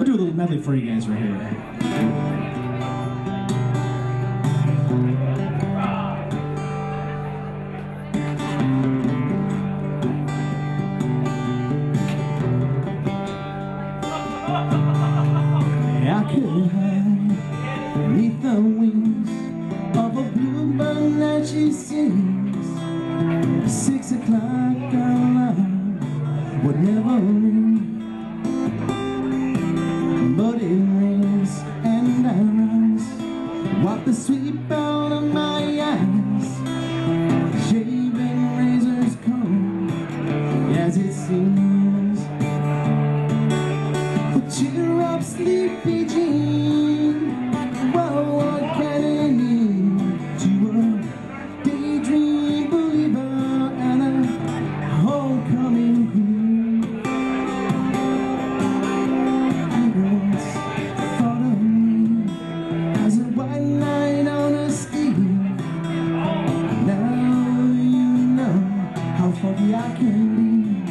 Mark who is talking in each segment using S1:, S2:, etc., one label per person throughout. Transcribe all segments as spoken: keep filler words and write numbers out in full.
S1: I'll do a little medley for you guys right here. I could hide beneath the wings of a bluebird that she sings. Six o'clock alarm would never ring, but it rings and I rise, wipe the sleep out of my eyes. Shaving razors come as it seems. But cheer up, sleepy Jean. Well, what can it mean to a daydream believer and a homecoming queen? You once thought of me as a white knight on a scheme. Now you know how funky I can be,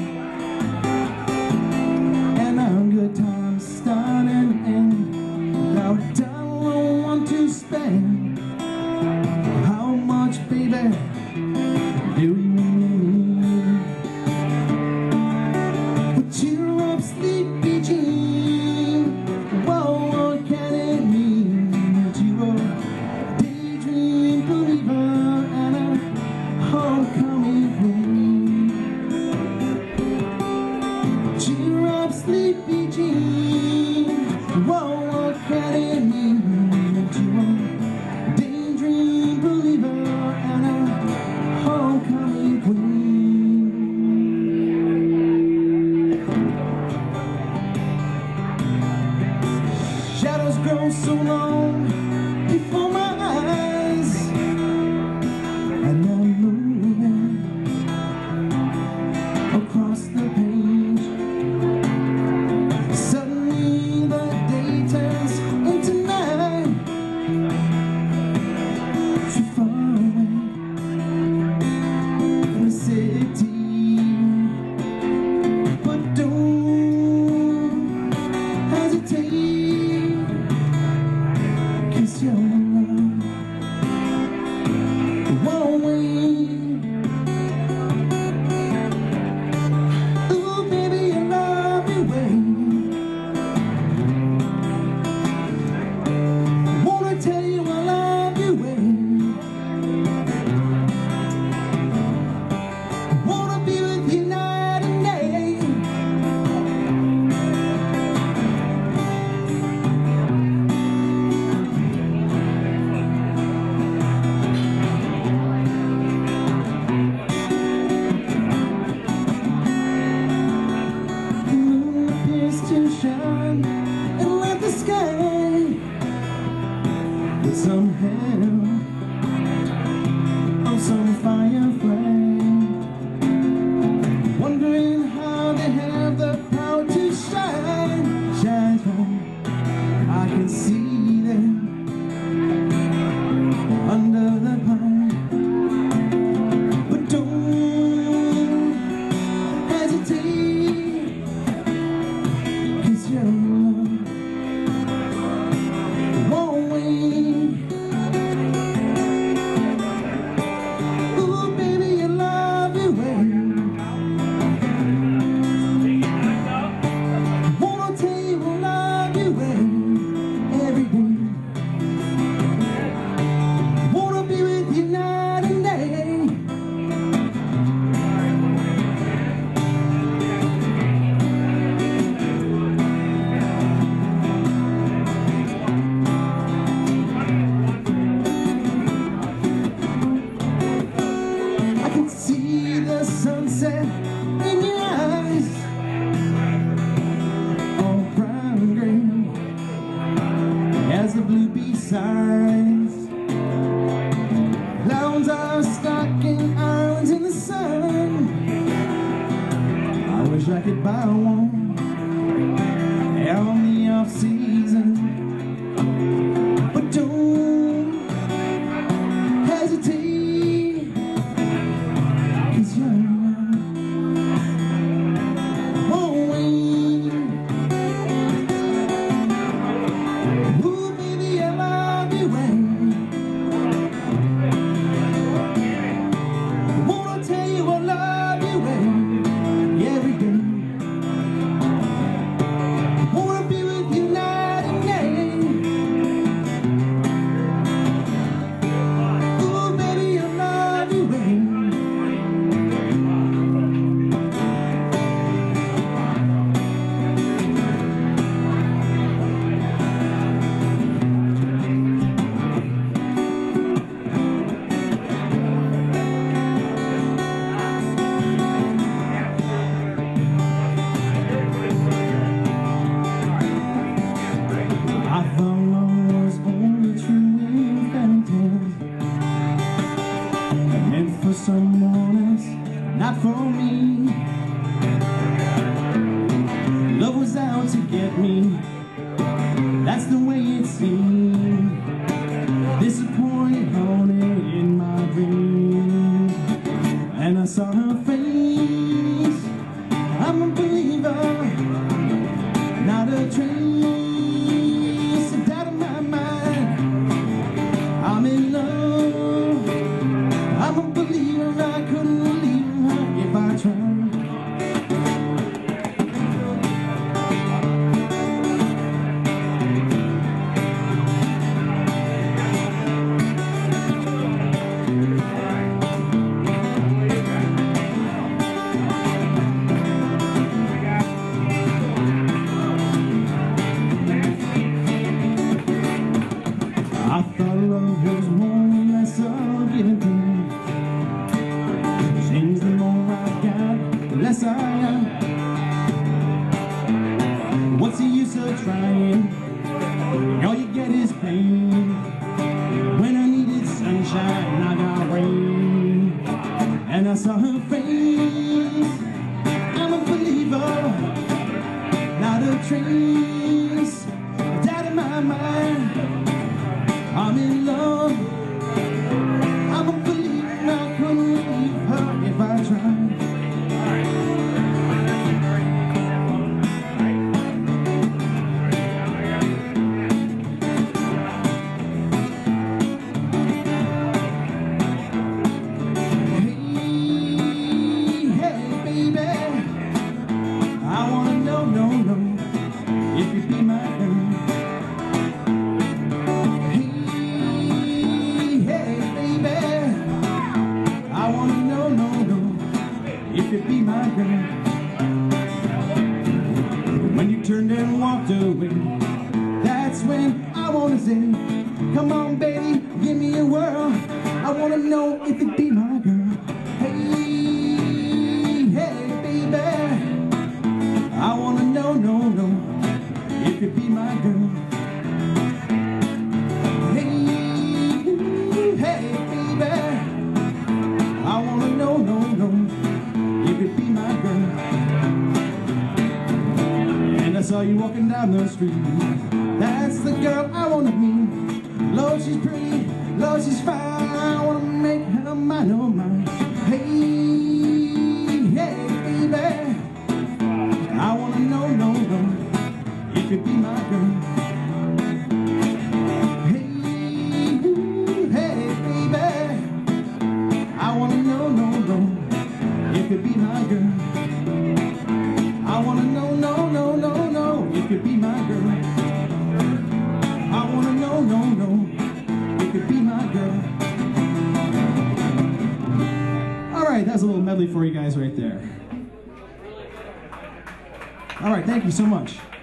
S1: and I'm good times start and end without a dollar want to spend. How much, baby, do you need? But cheer up, sleepy Jean. Whoa, what can it mean to a daydream believer and a homecoming queen? Cheer up, sleepy Jean. Whoa, what can it mean to a daydream believer and a homecoming queen? Shadows grow so long before my eyes, and I'm moving across the page. Suddenly the day turns into night. So far away from the city, but don't hesitate, 'cause your love won't wait. Ooh, baby, your love will wait. Wanna tell you I love you, wait. Wanna be with you night and day. The moon appears to shine and light the sky, but somehow I'm some firefly, wondering how they have the power to shine. Shine bright, I can see them under the pine. But don't hesitate, 'cause your love won't wait. Ooh, baby, your love will wait. Wanna tell you I love you, wait, every day. Wanna be with you night and day. I can see the sunset in your eyes, all brown and green as the blue B-sides. Clouds are stuck in islands in the sun. I wish I could buy one out on the off season. But don't hesitate, 'cause your love won't wait. a trace, out of my mind. I'm in love, I'm a believer, I couldn't leave her if I tried. I thought love was more or less of give and take. Seems the more I got, the less I am. What's the use of trying? All you get is pain. When I needed sunshine, I got rain. And I saw her face. I'm a believer, not a trace, out of my mind. I'm in love, I'm a believer, I couldn't leave her if I tried. Hey, hey, baby, I wanna know, no, no, if you be my girl. If you be my girl. When you turned and walked away, that's when I wanna say, come on baby, give me a whirl. I wanna know if you be my girl. Hey, hey baby, I wanna know, no, no, if you be my girl. Hey, hey baby, I wanna know, no, no, if you be my girl. And I saw you walking down the street. That's the girl I wanna meet. Lord, she's pretty, Lord, she's fine. I wanna make her mine, oh mine. Hey, hey, baby, I wanna know, no, no, if you be my girl. Hey, hey, baby, I wanna know, no, no, if you be my girl. I wanna know, no, no, no, no, if you be my girl. I wanna know, no, no, if you be my girl. All right, that's a little medley for you guys right there. All right, thank you so much.